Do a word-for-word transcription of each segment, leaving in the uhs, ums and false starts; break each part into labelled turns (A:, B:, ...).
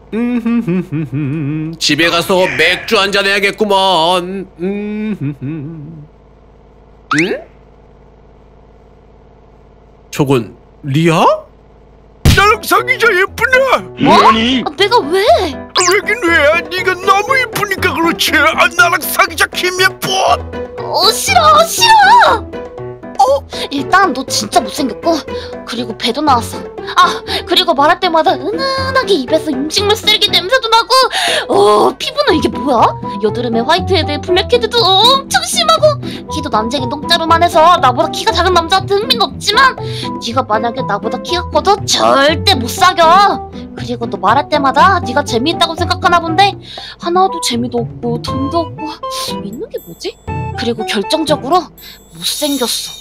A: 음, 집에 가서 맥주 한잔 해야겠구먼. 음, 응? 저건 리아?
B: 나랑 사귀자 예쁘나?
C: 뭐? 아, 내가 왜?
B: 왜긴 왜야? 네가 너무 예쁘니까 그렇지. 아, 나랑 사귀자 김예쁜.
C: 어 싫어 싫어. 어? 일단 너 진짜 못생겼고 그리고 배도 나왔어. 아 그리고 말할 때마다 은은하게 입에서 음식물 쓰레기 냄새도 나고 어 피부는 이게 뭐야? 여드름에 화이트헤드 블랙헤드도 엄청 심하고 키도 난쟁이 똥자루만 해서 나보다 키가 작은 남자한테 흥미는 없지만 네가 만약에 나보다 키가 커도 절대 못 사겨. 그리고 너 말할 때마다 네가 재미있다고 생각하나 본데 하나도 재미도 없고 돈도 없고 있는 게 뭐지? 그리고 결정적으로 못생겼어.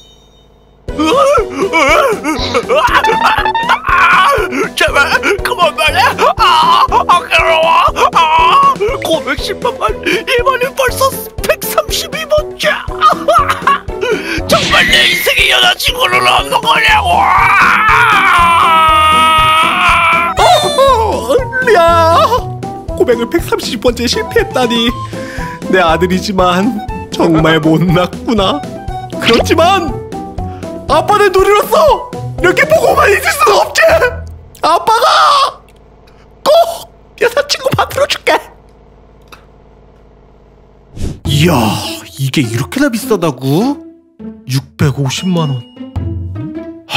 B: 제발 그만 말해. 아, 아까워. 아, 고백십 번만 이번엔 벌써 백삼십이 번째. 정말 내 인생의 여자친구는 없는 거냐고.
A: 어, 리아, 고백을 백삼십 번째 실패했다니. 내 아들이지만 정말 못났구나. 그렇지만 아빠는 누리로서 이렇게 보고만 있을 수가 없지. 아빠가 꼭 여자친구 만들어줄게. 이야, 이게 이렇게나 비싸다고? 육백오십만 원. 하,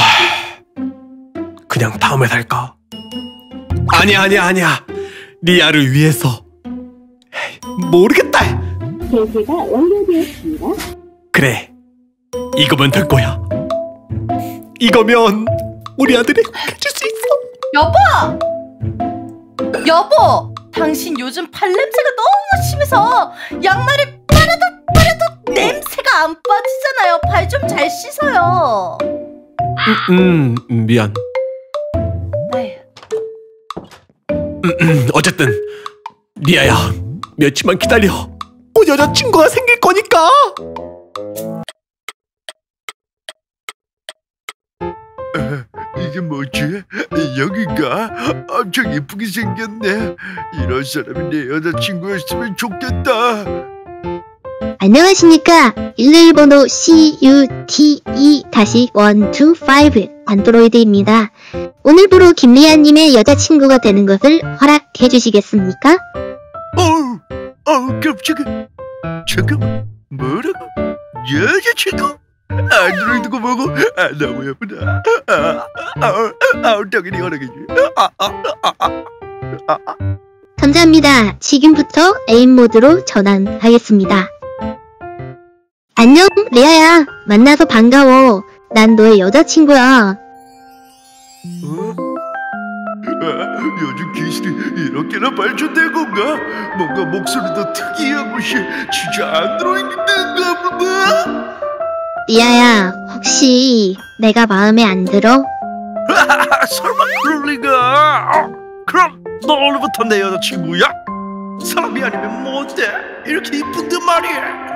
A: 그냥 다음에 살까? 아니야 아니야 아니야, 리아를 위해서. 모르겠다.
D: 결제가 완료되었습니다.
A: 그래, 이거면 될 거야. 이거면 우리 아들이 해줄 수 있어.
E: 여보! 여보! 당신 요즘 발냄새가 너무 심해서 양말을 빨아도 빨아도 냄새가 안 빠지잖아요. 발 좀 잘 씻어요.
A: 음, 음 미안.
E: 에휴.
A: 음, 음, 어쨌든 리아야, 며칠만 기다려. 곧 여자친구가 생길 거니까.
B: 이게 뭐지? 여기가 엄청 예쁘게 생겼네. 이런 사람이 내 여자친구였으면 좋겠다.
D: 안녕하십니까. 일일 번호 씨 유 티 이 일이오 안드로이드입니다. 오늘부로 김리아님의 여자친구가 되는 것을 허락해 주시겠습니까?
B: 어우, 어우, 깜짝아. 잠깐만, 뭐라고? 여자친구? 안드로이드가 뭐고? 아, 너무 예쁘다. 아, 아, 아, 당연히 허락해줘. 아, 아, 아, 아, 아.
D: 감사합니다. 지금부터 에임 모드로 전환하겠습니다. 안녕, 리아야. 만나서 반가워. 난 너의 여자친구야.
B: 어? 아, 요즘 기술이 이렇게나 발전된 건가? 뭔가 목소리도 특이한 것이 진짜 안드로이드인가 보다.
D: 리아야, 혹시 내가 마음에 안 들어?
B: 설마 그럴 리가? 그럼 너 오늘부터 내 여자친구야? 사람이 아니면 뭔데? 이렇게 이쁜데 말이야.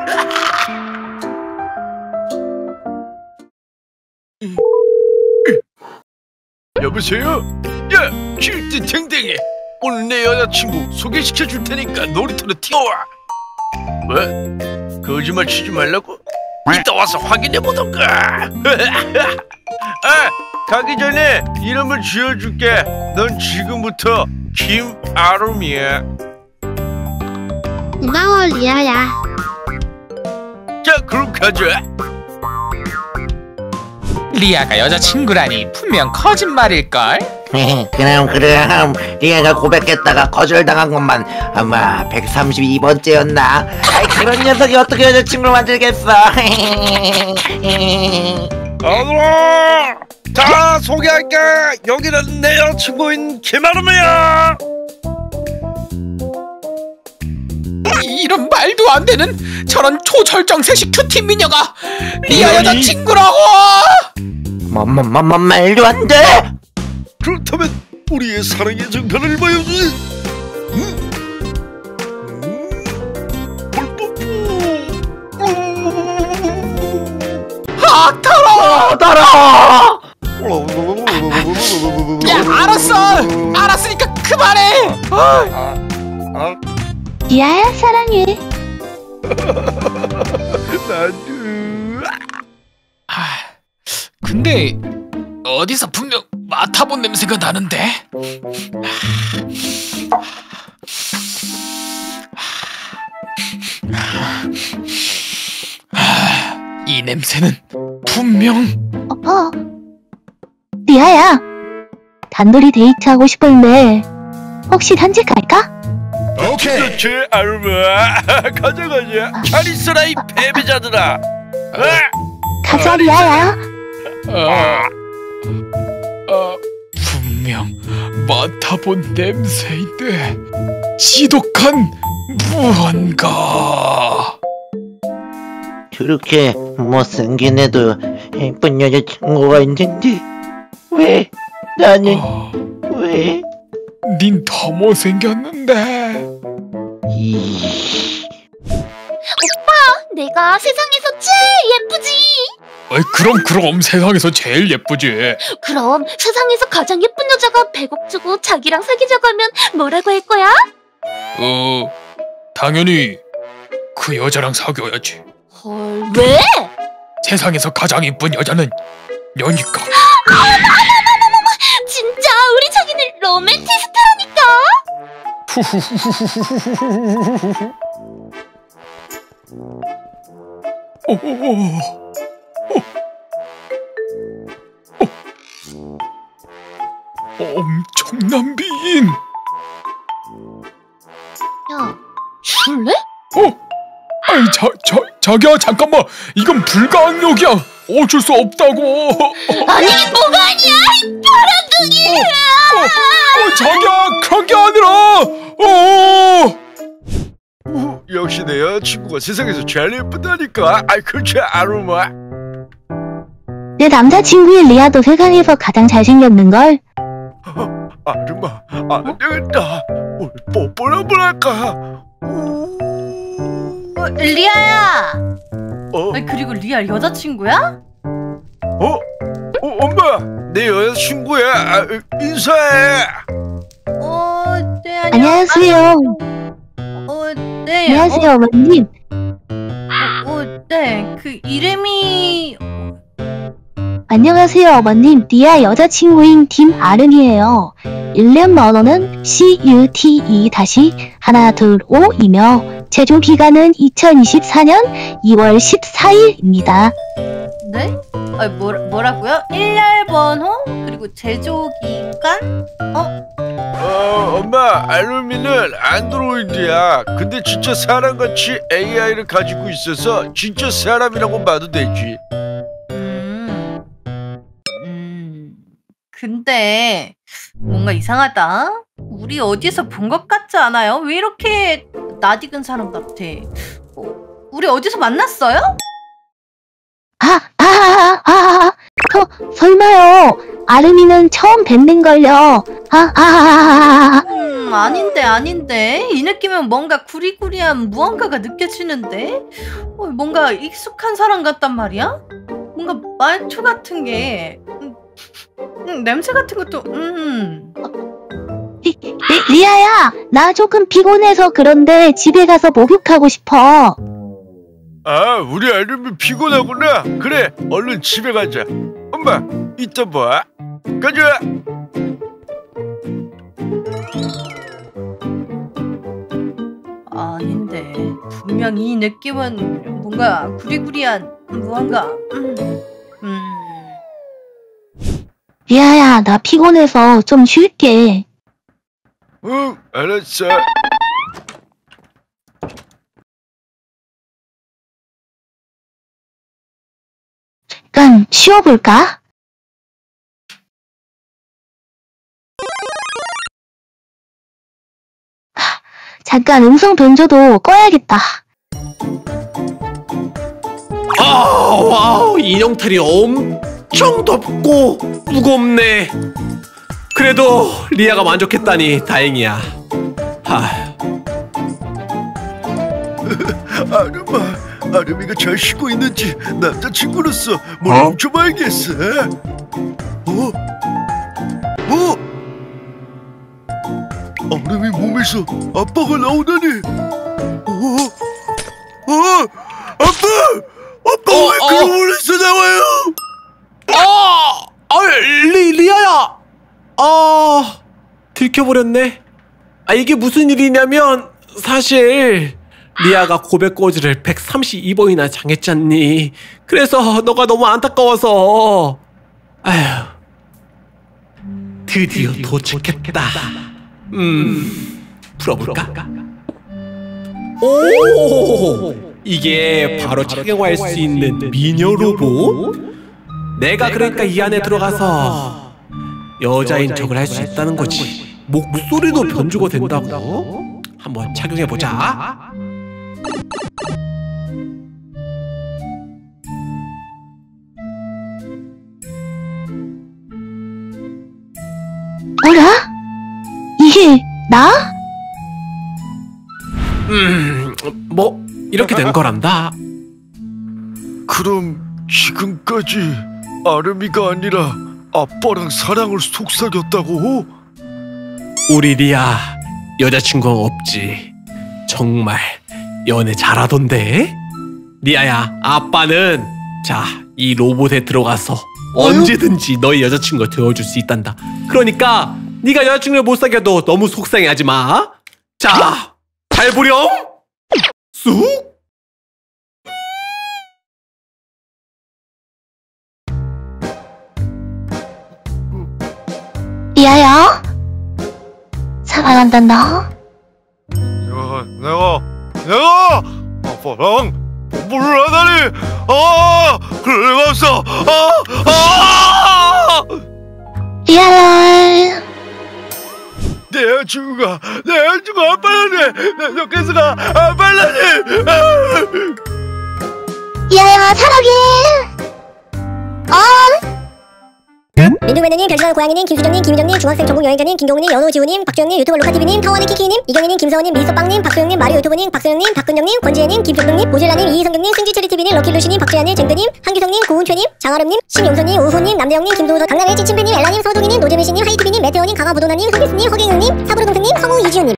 B: 여보세요? 야, 칠띠탱탱이, 오늘 내 여자친구 소개시켜 줄 테니까 놀이터로 튀어와. 뭐? 거짓말 치지 말라고? 이따 와서 확인해 보던가. 아, 가기 전에 이름을 지어줄게. 넌 지금부터 김아름이야.
D: 고마워, 리아야.
B: 자, 그럼 가자.
F: 리아가 여자친구라니 분명 거짓말일걸?
G: 그럼 그럼 리아가 고백했다가 거절당한 것만 아마 백삼십이 번째였나? 아이, 그런 녀석이 어떻게 여자친구를 만들겠어.
B: 아들아, 자, 소개할게. 여기는 내 여자친구인 김아름이야.
F: 이런 말도 안 되는 저런 초절정세식 큐티 미녀가 리아 여자친구라고!
G: 뭐, 뭐, 뭐, 뭐, 말도 안 돼!
B: 그렇다면 우리의 사랑의 정편을 보여주지. 음? 음?
F: 아, 더러워!
G: 더러워!
F: 야, 알았어! 알았으니까 그만 그만해.
B: 아, 아,
D: 리아야 사랑해.
B: 나도.
F: 아, 근데 어디서 분명 맡아본 냄새가 나는데. 이 냄새는 분명.
D: 어, 어. 리아야, 단둘이 데이트하고 싶은데 혹시 산책 갈까?
B: 오케이. 그렇지, 아르마. 가자, 가자. 잘 있어라, 이 패배자들아.
D: 가자, 리아야.
F: 아, 아, 분명 맡아본 냄새인데 지독한 무언가.
G: 저렇게 못생긴 애도 예쁜 여자친구가 있는데 왜 나는
F: 어,
G: 왜
F: 닌 더 못생겼는데.
G: 이...
C: 내가 세상에서 제일 예쁘지.
F: 어이, 그럼 그럼 세상에서 제일 예쁘지.
C: 그럼 세상에서 가장 예쁜 여자가 백억 주고 자기랑 사귀자고 하면 뭐라고 할 거야?
F: 어, 당연히 그 여자랑 사귀어야지.
C: 헐, 왜?
F: 세상에서 가장 이쁜 여자는 너니까.
C: 진짜 우리 자기는 로맨티스트라니까.
F: 오, 오, 오. 엄청난 미인.
C: 야, 줄래?
F: 어? 아이, 자, 자, 자기야, 잠깐만. 이건 불가항력이야. 어쩔 수 없다고.
C: 아니 뭐가 아니야, 이 바람둥이.
F: 어, 어, 자기야, 그런 게 아니라. 어.
B: 우, 역시 내 여자친구가 세상에서 제일 예쁘다니까. 아이, 그렇지, 아르마.
D: 내 남자친구인 리아도 세상에서 가장 잘생겼는걸.
B: 아르마, 안 되겠다. 우리 뽀뽀를 한번 할까?
E: 어, 리아야.
B: 어?
E: 아니, 그리고 리아 여자친구야?
B: 어? 어, 엄마, 내 여자친구야. 아, 인사해.
E: 어, 네, 안녕.
D: 안녕하세요.
E: 어, 네.
D: 안녕하세요, 어머님.
E: 어, 어, 네. 그 이름이
D: 안녕하세요, 어머님. 리아 여자친구인 김아름이에요. 일 년 번호는 씨유티이 하나 둘 오이며 제조 기간은 이천이십사 년 이월 십사일입니다.
E: 네? 아, 뭐, 뭐라고요? 일 년 번호 그리고 제조 기간? 어?
B: 어, 엄마, 알루미는 안드로이드야. 근데 진짜 사람같이 에이아이를 가지고 있어서 진짜 사람이라고 봐도 되지.
E: 음. 음. 근데 뭔가 이상하다. 우리 어디서 본 것 같지 않아요? 왜 이렇게 낯익은 사람 같아? 어, 우리 어디서 만났어요?
D: 아, 아, 아, 아, 아, 저, 설마요. 아름이는 처음 뵙는걸요. 아, 아, 아, 아, 아.
E: 음, 아닌데 아닌데 이 느낌은 뭔가 구리구리한 무언가가 느껴지는데 어, 뭔가 익숙한 사람 같단 말이야? 뭔가 말투 같은 게 음, 음, 냄새 같은 것도 음.
D: 리, 리, 리아야, 나 조금 피곤해서 그런데 집에 가서 목욕하고 싶어.
B: 아, 우리 알루미 피곤하구나. 그래, 얼른 집에 가자. 엄마, 이따 봐. 가자.
E: 아닌데 분명히 이 느낌은 뭔가 구리구리한 무언가 음. 음.
D: 리아야, 나 피곤해서 좀 쉴게.
B: 응, 알았어.
D: 잠깐 쉬어볼까? 하, 잠깐 음성 변조도 꺼야겠다.
A: 아, 와우, 인형탈이 엄청 덥고 무겁네. 그래도 리아가 만족했다니 다행이야. 하.
B: 아르마, 아르미가 잘 쉬고 있는지 남자친구로서 뭘 훔쳐봐야겠어. 어? 어? 아름이 몸에서 아빠가 나오다니. 어? 어? 아빠! 아빠
A: 어,
B: 왜
A: 어.
B: 그런 몸에서 나와요?
A: 아, 아, 리, 리아야. 아, 들켜버렸네. 아, 이게 무슨 일이냐면 사실 리아가 고백 꼬지를 백삼십이 번이나 당했잖니. 그래서 너가 너무 안타까워서. 아휴, 드디어 도착했다. 음, 풀어볼까? 오, 이게 바로 착용할 수 있는 미녀 로봇? 내가 그러니까 이 안에 들어가서 여자인 척을 할 수 있다는 거지. 목소리도 변주가 된다고? 한번 착용해보자.
D: 뭐라? 이게 나?
A: 음, 뭐 이렇게 된 거란다.
B: 그럼 지금까지 아름이가 아니라 아빠랑 사랑을 속삭였다고?
A: 우리 리아 여자친구가 없지. 정말 연애 잘하던데. 리아야, 아빠는 자, 이 로봇에 들어가서 언제든지 너의 여자친구가 되어줄 수 있단다. 그러니까 네가 여자친구를 못 사귀어도 너무 속상해하지 마. 자, 잘 보렴. 쑥.
D: 리아야? 사랑한다 너?
B: 내가 내가 내가 아빠랑 뽀뽀를 하다니. 아, 그럴 리가 없어. 아, 아!
D: 리아야.
B: 내 여자친구가 내 여자친구가 아빠라니. 내 여자친구가 아빠라니. 아!
D: 리아야 사랑해. 어?
H: 민둥매드님, 별지나는 고양이님, 김수정님, 김유정님, 중학생 전국 여행자님, 김경우님, 연호지우님, 박주영님, 유튜버 로카티비님, 타원의 키키님, 이경희님, 김서원님, 미소빵님, 박소영님, 마리오 유튜브님, 박소영님, 박근영님, 권지혜님, 김평동님, 모질라님, 이희성경님, 승지처리티비님, 럭키루시님, 박주야님, 쟁드님, 한규성님, 고은최님, 장아름님, 신용선님, 우호님, 남대영님, 김도우도, 강남의 찌침배님, 엘라님, 서동희님, 노재민씨님, 하이티비님, 메테오님, 강화부도나님, 서비스님, 허경영님, 사부로동생님, 성우 이지훈님.